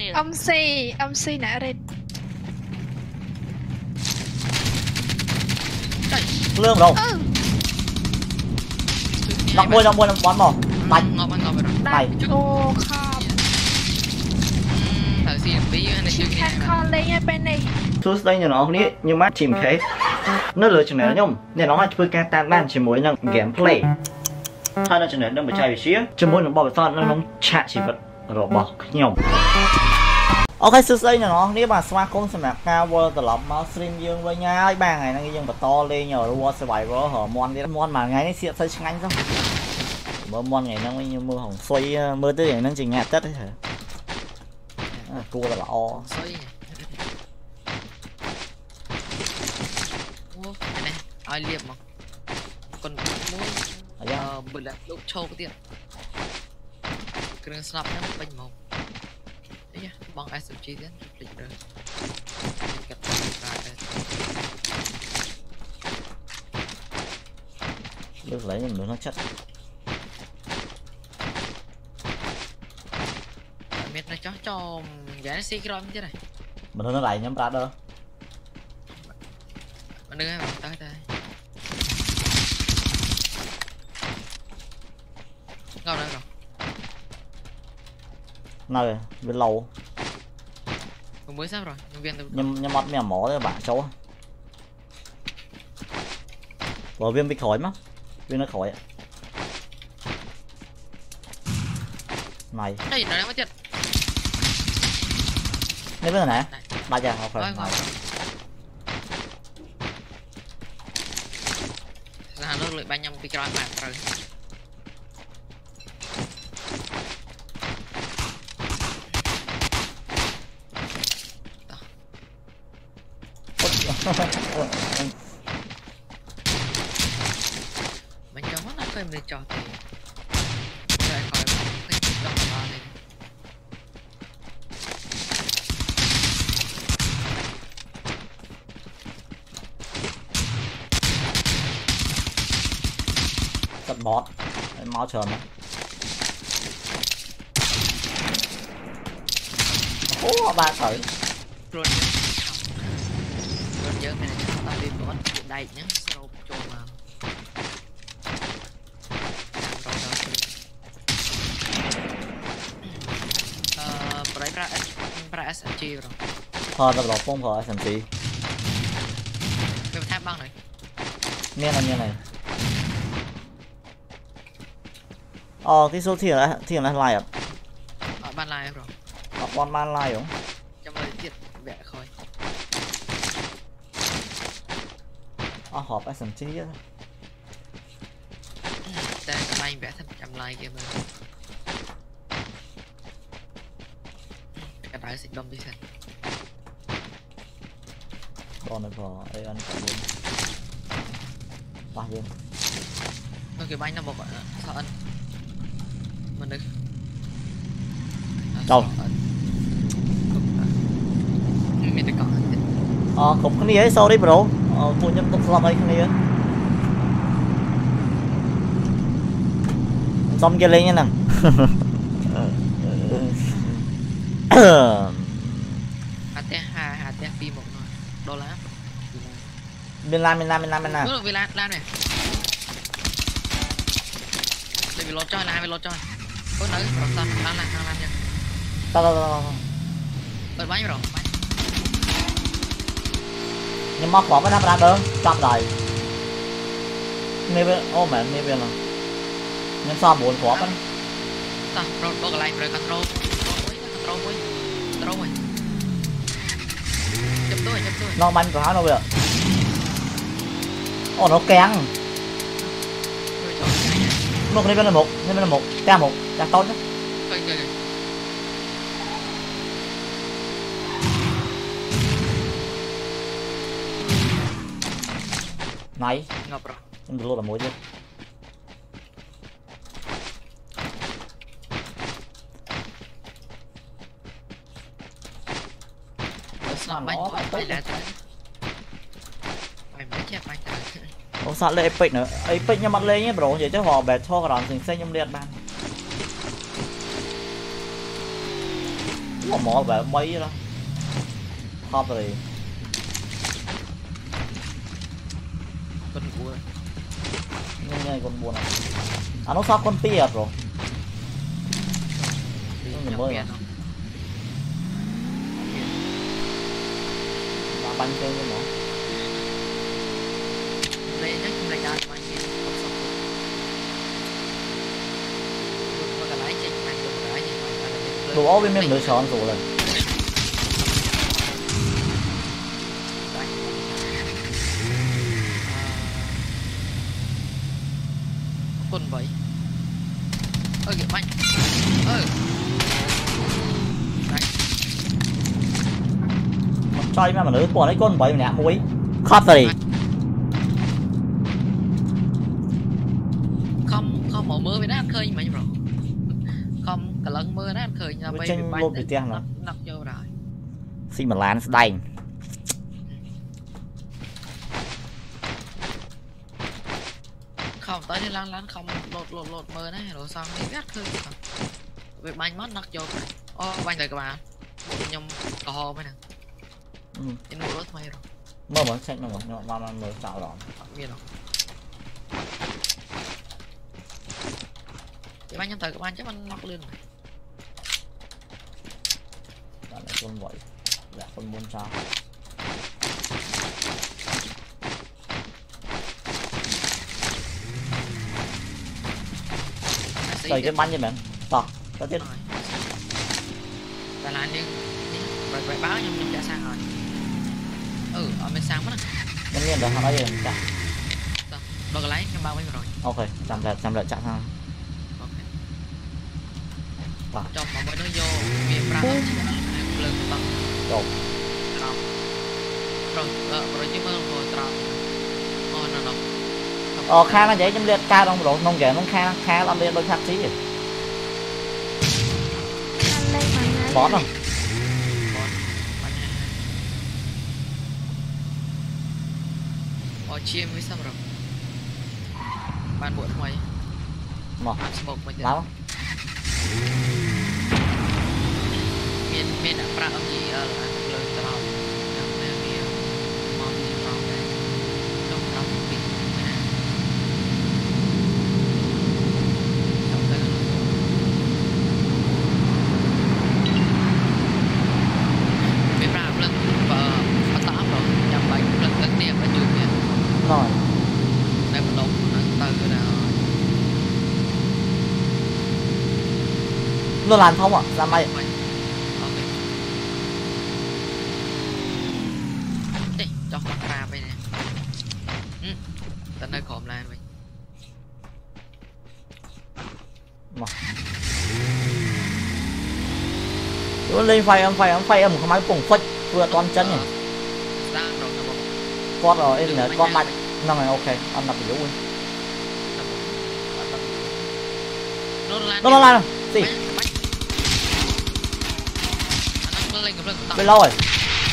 Ông si nã rệt lương đâu nọc môi bón mỏ đánh này ô khom khăn con lên ngay bên này suốt đây nó ní nhưng mà chìm thế nó lựa chừng này nhung nên nó phải ca tan ban chỉ mỗi năng gameplay hai nó chừng này đang bị chạy xía chỉ mỗi nó bỏ son nó chạ chỉ vật rồi bỏ nhung ok suốt đây nó ní mà smart công xem cao vô từ lọc máu stream dương với nhau 3 ngày năng dương bật to lên nhờ World Survivor hở mon đi mon mà ngày này sẽ xây nhanh không mưa mon ngày năng như mưa hồng xoay mưa tới ngày năng chỉ ngạt tết đấy hả cua là o ai liệp mà còn muốn bự lại lúc trâu cái tiền kêu snap nhá bánh màu đấy nhá bằng SMG tiến lịch rồi cắt ra đây được lấy nhưng nó chất miệt nó cho giá nó xí cái chứ này mình nó lại nhóm ra đâu mình đưa vào tới đây ngầu đây rồi nơi bên lầu mới sắp rồi nhân viên nhưng mắt mèo mỏ đấy bạn cháu vào viên bị khỏi mất viên nó khỏi này đây nó đang mất tiền đây bên này ba giờ học rồi là nó lại 35 picron bạn rồi mình cho nó coi mình cho thì rồi khỏi cái trong đó này giật bọt máu trờn đó ô ba thử rồi nhớ mình là ta đi bot đây nhá sau cho mà pra SMG rồi thôi tập lọc phong của SMG mình tháp băng này nghe này cái số thiền là like à ban like rồi con ban like không cho mời tiệt vẽ khôi họp SMG á ta like vẽ thành trăm like kia mà cái đá xịt đông đi xem con này vào đây ăn cả luôn ba viên nó kiểu bánh nó một sợ ăn mình được đâu mình được còn cũng cái này ấy sau đấy bro phụ nhân cũng làm ấy cái này xong kia lên nha nè hạt phi một đô lá bên lan đúng rồi lan này để bị lột cho có nữ rồi lan nha tao bật bánh rồi nhưng mà bỏ cái năm ra đơn chậm lại này bên ô mẹ này bên là nhưng sao buồn quá cái sao rồi lại rồi control chụp tôi nó bánh của hắn đâu bây giờ nó kén một này bên là một ca tốt nhất này ngập rồi em được luôn là muối chứ ông sao lên epic nữa epic nhưng mặt lên nhé bro vậy chứ họ bẹt cho cái đòn thành xe nhâm liệt ban mỏ về mấy đó hop rồi con cua nghe con buồn à nó sao con tia rồi nó mới mà bánh chơi cái mỏ đây nhá chúng ta ra bánh kia không xong rồi cái lái trên này được cái gì mà đồ áo bên mình lựa chọn rồi con vậy ơi kìa bánh chơi mà nữ còn lấy con bảy nè muối khót rồi không màu mưa với nó ăn khơi nhưng mà rồi không cả lần mưa nó ăn khơi nhà bây giờ nắp vô rồi xin mà lán đây không tới đi lăn không lột mưa này rồi xong đi gắt khơi việc bánh mất nắp vô rồi ô bánh rồi các bạn nhom cò hồ mấy nè em mua rốt may rồi mơ vẫn xanh rồi mà mới tạo rồi biết rồi thì bánh nhâm thời các bạn chắc anh nóc lên rồi bạn lại con vậy là con muốn sao rồi cái bánh như bạn to có chết là đi rồi báo nhâm trả sang rồi ở bên sang mất nhân viên đó họ nói gì chả đâu có lấy nhâm bao mấy rồi ok chăm lại chặn ha trong mà mới nó vô miền Bắc lần tận rồi chứ mơ rồi tròn nó khá nó vậy trong liệt ca đông độ nông ghẻ nó khá làm lên đôi khác xí vậy bón không chiêm với sao rồi ban buổi ngoài mà lắm miền đã pra âm gì ở là lời trào trong này miền mong gì trào đây trong trào bị trong đây miền pra lần và tám rồi trong bảy lần tất niệm và chụp nha rồi đây một đống từ nào nó làm không ạ ra mày cho con ra bên này tận nơi khổm lại mình nó lên phay em không máy cùng phách vừa toàn chân này con rồi em là con mạnh năm này ok ăn đập yếu luôn nó lan gì bên lâu rồi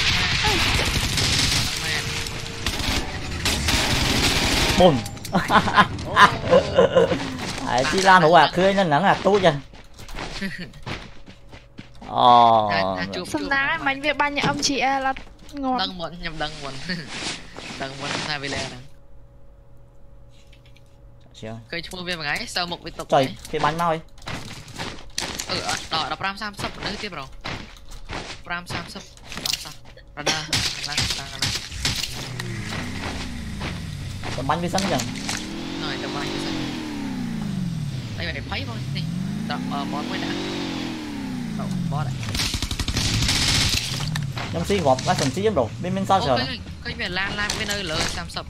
bùn chỉ lan hủ à khơi nên nắng là tốt chân xong đá bánh việc ban nhà ông chị là ngon đăng muộn nhầm đăng muộn hai bên này cây chua về mà gái sau một cái tục trời cái bánh mau đi đỏ đập ram sam sấp nữa tiếp rồi ram sam sấp radar bánh với sẵn chẳng rồi tầm bánh với sẵn đây mày thấy thôi đi đập bón mới đã bó đấy em xí gọt cái phần xí em rồi bên sao chờ cái về lan cái nơi lỡ sam sấp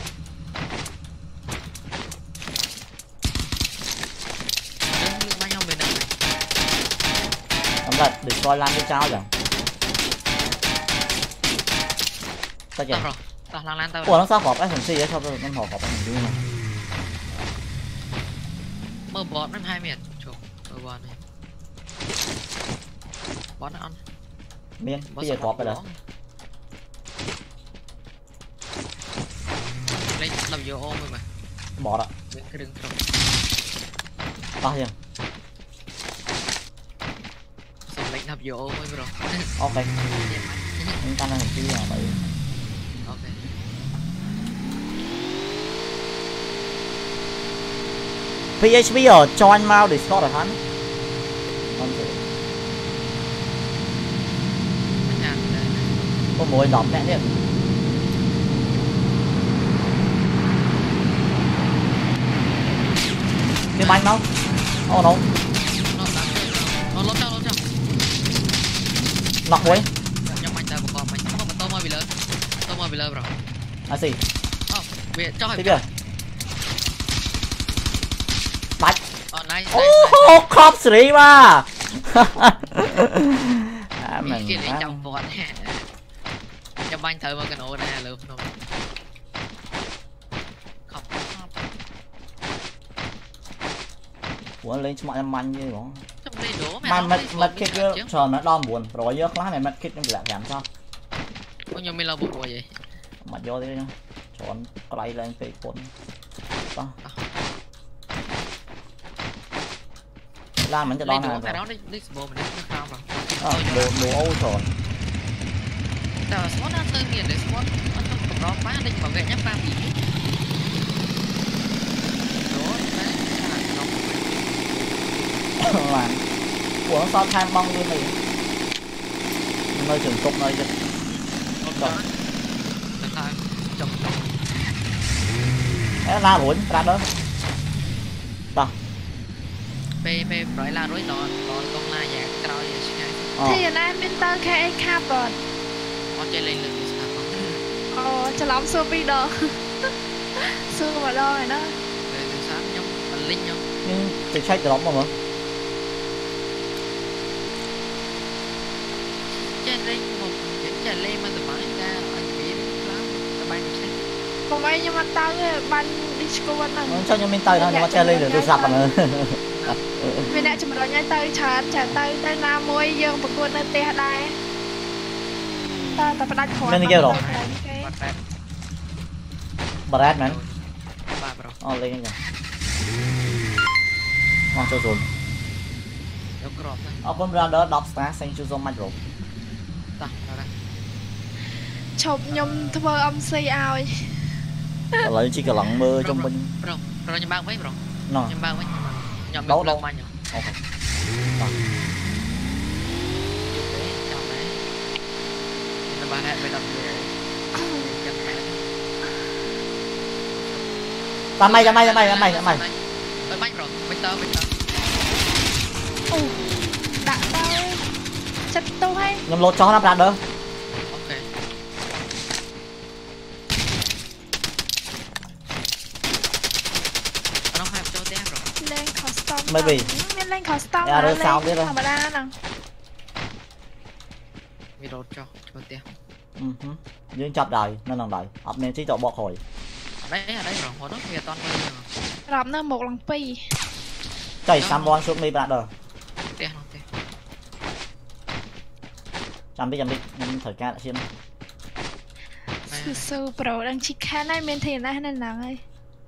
lại để coi lan cái trao chẳng sao vậy ủa nó sao họp cái phần xí ấy sao nó họp cái phần xí này mơ bọt nó 2 miền chụp mơ bọt này bọt nó ăn miên bây giờ họp rồi đó lấy làm vô ôm rồi mà bỏ đó cái đường không bao nhiêu đập vô mới bro ok chúng ta đang chứ là vậy ok PHP ở join mau để Discord rồi hắn có mùi đọc nè nhé cái bánh đâu ô nó nọc quấy nhưng mà ta còn mình không tôi mới bị lớn rồi à gì việc cho thế kìa bạch nice khóc xử mà mình kia để trong vọt cho banh thử mà cái nổ này luôn không của lên cho mọi em manh như đó mà mất kích tròn nó đo buồn rồi nhớ lá này mất kích nó bị lại giảm sao có nhiều mình là buộc vậy mà do thế nhá tròn quay lên về cuốn đó la mình cho đo này đồ ô tròn giờ spot đang tư nghiền để spot không đó quá định bảo vệ nhấp ba gì làm của nó sao tham bong như này nơi trường cục nơi chứ cái la ruột ra đó đâu pe nói la rối nó con la dạng cao vậy thì anh em bên tơ khai cap rồi con chơi lên được cho lắm xưa bây giờ xưa mà đo này đó sáng nhung mình linh nhung nhưng chỉ check được lắm mà chơi lên một chuyện chơi lên mà từ bán ra anh biết lắm các bạn xem còn mấy nhưng mà tao ban disco ban này sao như mình tay nó nhưng mà chơi lên được tôi sập rồi vì nãy chúng mình nói tay trả tay nam môi dương một con nơi tè đai ta phải đánh khỏi nên kêu rồi Brad man lên nha cho rồi con ra đó đọc star xanh chú zoom micro chụp nhom thơ âm xây ao lấy chỉ cả lặng mơ trong mình rồi nhầm bang mấy rồi nhầm bang mấy nhầm đâu đâu bà hẹn phải đập ra mày bánh rồi bánh tơ đã tao chất tao hay nhầm lột cho nó ra được ok nó hai cho tem rồi lên custom maybe lên custom rồi sao biết mà ra nè video cho tem nhưng chặt đời nên làm đời ập nên chỉ cho bọ khỏi đấy rồi hồi đó về toàn rồi làm nó một lần pi chạy sam bon xuống đi bạn đời chăm đi nhưng thời ca lại xem sư pro đang chỉ khá này men thì này nên là ấy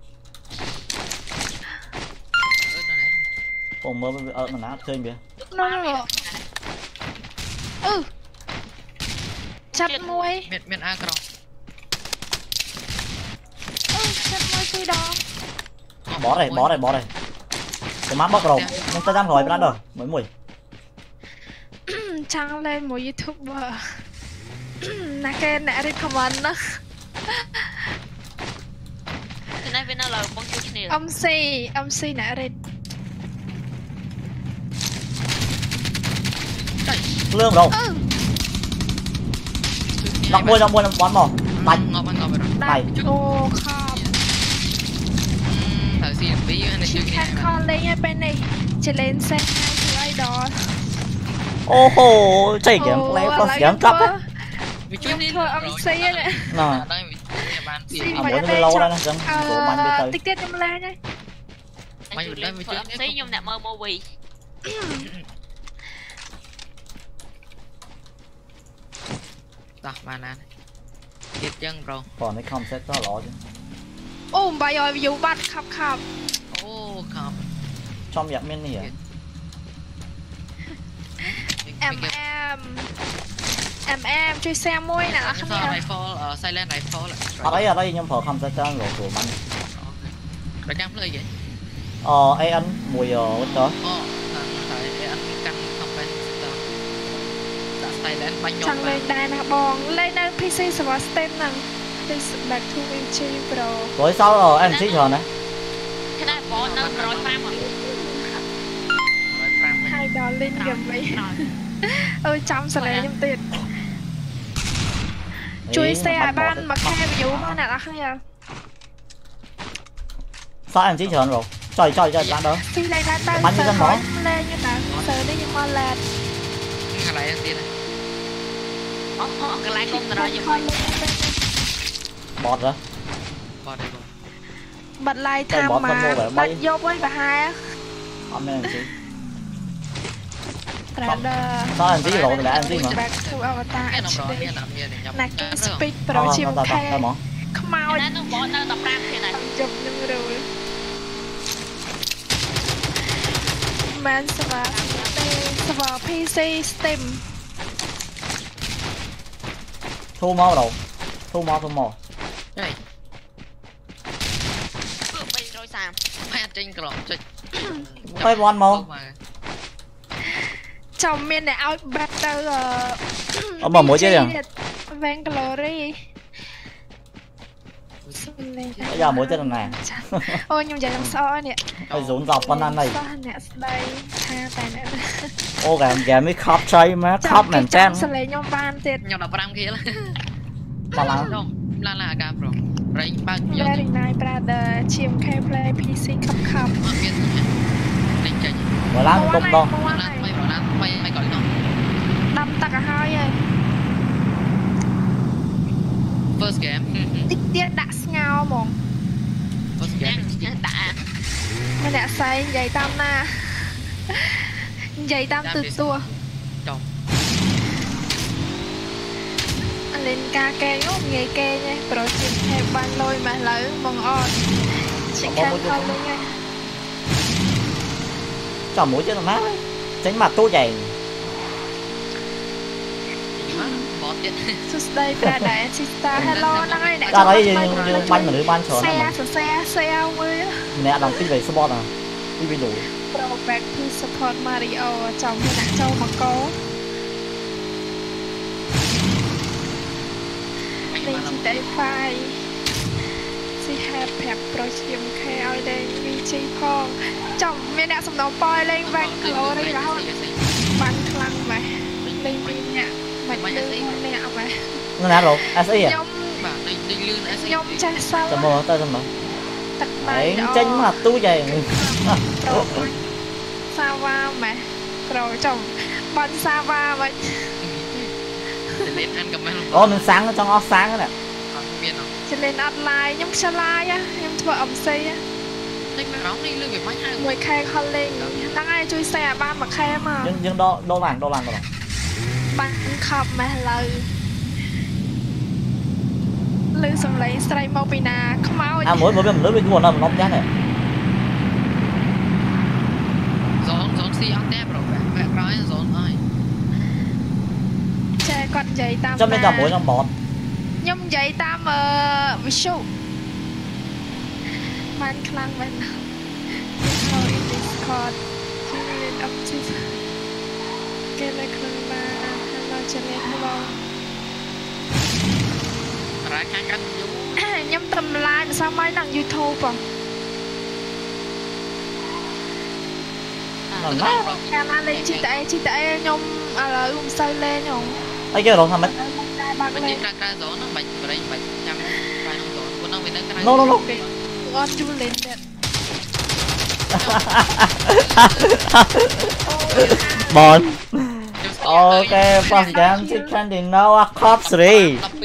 còn mơ ở mà nó chơi kìa nó chặt môi miền A rồi chặt môi cùi đó bỏ đây cái má bóc rồi nhưng ta dám hỏi bạn đời mới mùi trang lên một youtuber nè cái nè đi comment đó cái này bên nào là con chú này âm si nè đi lương đâu đọc môi bón mỏ bánh này ô khom thử xin bí anh chị khăn con lên ngay bên này chị lên xem ngay từ ai đó ô hô chạy kiếm play plus kiếm cấp á thôi âm si ấy nè nè muốn đi lâu đây nè chẳng số bánh đi tới tích tiết em lên nhá anh chủ lên phở âm xí nhưng nè mơ movie đó bạn này tiếp chân rồi còn cái không set rất lọ chứ bà rồi dù bắt khắp không trong dạng men này em chui xe môi nè là không sao rifle silent rifle là ở đây nhưng phở không tới chân rồi của mình rồi cam lấy vậy ấy anh mùi what đó tại anh căng không phải đã silent bánh nhọn chẳng lên đài nè bòn lên lên PC server stem nè please back to VG Pro rồi sao rồi anh chỉ chờ này cái này bỏ nó rồi pram rồi hai đò lên gần vậy ơi trăm sẽ lấy nhầm tiền chui xe ban mà khe vụ hơn nè là không nhờ sao anh chỉ chờ rồi trời bạn đó phi lên hai tay bắn như dân mỏ lên như ta sợ đi nhưng mà là cái này anh tin này cái lại con rồi như vậy bọt rồi bọt đây rồi bật lại tham mà bật vô với bà hai á không nên gì sao anh chỉ rồi thì đã anh chỉ mà cái nó rồi cái làm gì để nhập nè cái speed pro chim khe không mau cái nó bỏ nó tập pram thế này chụp nhưng rồi man server PC Steam thu máu đâu thu máu đây bây rồi sao hai trên cái lọ ơi bon máu chồng miền này out better mà mỗi chứ à Vainglory bây giờ mỗi chân này ôi nhưng giờ làm sao nè ôi dồn dọc con ăn này đây tha tài nè ô gà mới khóc chơi má khóc nè chen sẽ lấy nhau ban tiền nhau đập ram kia mà lắm không là cam rồi rồi bao nhiêu very nice brother chim khe play PC khắp đánh chơi rồi lắm cục đâu mày gọi nó đâm tắc cả hai rồi first game ít tiết đã ngao mong first game đã mình đã xây giày tam na giày tam từ tua anh lên ca ke nó nghề ke nha pro chim khe ban lôi mà lỡ mong on chỉ khen không luôn nha cho mũi chứ má tránh mặt tôi dày đây là đại sista hello nay nè ra đấy banh mà nữ ban chờ xe ơi nè đồng tin về support à đi về đủ pro back to support Mario chồng như nãy châu mà có đây chỉ để file si have pack pro chim khe ở đây vị trí phong chồng miền nãy sầm nấu poi lên vang clo đây là không bắn khăng mà lên pin nhá mình nè mà nó nè rồi SI à nhom cha sao tao mua tao tao đấy tranh mặt tôi dày Sava mà rồi chồng bắn Sava vậy lên ăn cầm ô mình sáng nó trong óc sáng nè cho lên online nhom xa lai á nhom vợ ẩm xây á người khai con lên đang ai chui xe ba mà khai mà nhưng đô làng rồi bắn khập mà lời lư xong lấy stray mau pina không mau à mỗi bên lưới bên nguồn nó nóng chán này giòn xì ăn tép rồi mẹ nói giòn ơi che con giày tam cho nên là mỗi năm bọt nhom giày tam visual man khlang bên how in Discord lên up to cái này khlang mà hello cho lên hello ra khang canh nhắm tầm like mà sao mấy đăng YouTube à canal lên chi tệ nhung là luôn xây lên nhung ấy cái rồi thằng mình mình ra gió nó bạch vào đây bạch chăm vài năm rồi con ông mình đang cái no con chú lên đẹp bon ok first game chicken dinner cup 3